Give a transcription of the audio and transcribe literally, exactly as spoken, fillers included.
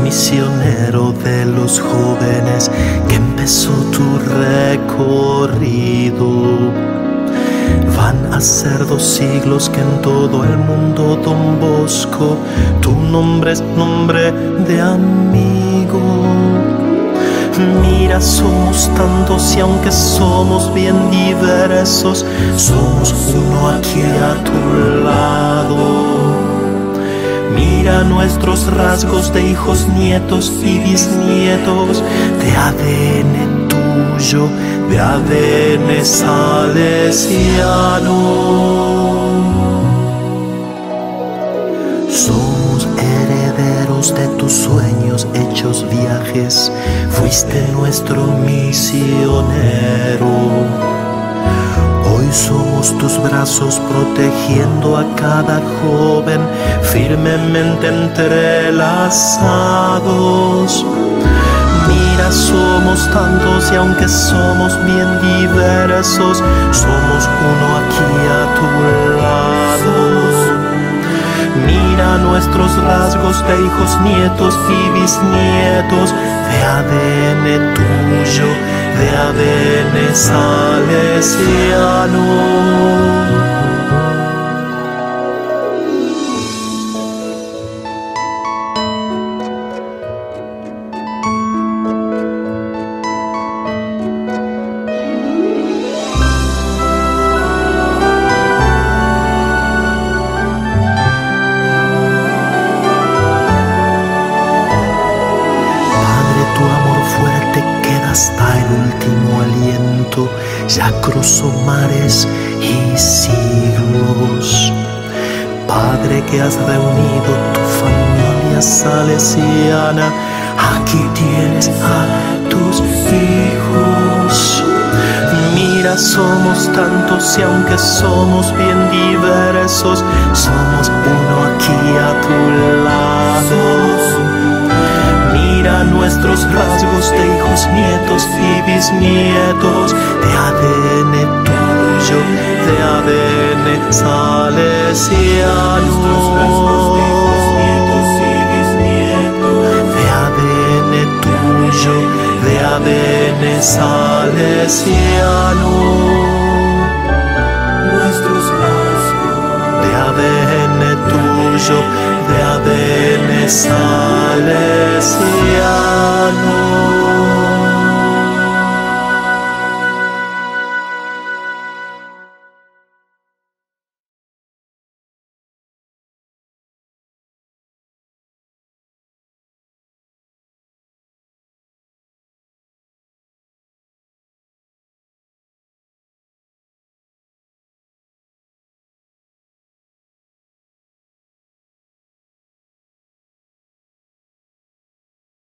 misionero de los jóvenes que empezó tu recorrido. Van a ser dos siglos que en todo el mundo, Don Bosco, tu nombre es nombre de amigo. Mira, somos tantos y aunque somos bien diversos, somos uno aquí a tu lado. Mira nuestros rasgos de hijos, nietos y bisnietos, de A D N tuyo, de A D N salesiano. Somos herederos de tus sueños hechos viajes, fuiste nuestro misionero. Hoy somos tus brazos protegiendo a cada joven firmemente entrelazados. Mira, somos tantos y aunque somos bien diversos, somos uno aquí a tu lado. Mira nuestros rasgos de hijos, nietos y bisnietos, de A D N tuyo, de A D N salesiano. Hasta el último aliento, ya cruzó mares y siglos. Padre, que has reunido tu familia salesiana, aquí tienes a tus hijos. Mira, somos tantos y aunque somos bien diversos, somos uno aquí a tu lado. Mira nuestros rasgos de hijos, nietos y bisnietos, de A D N tuyo, de A D N salesiano. De A D N tuyo, de A D N salesiano. Nuestros rasgos de A D N tuyo, de A D N salesiano.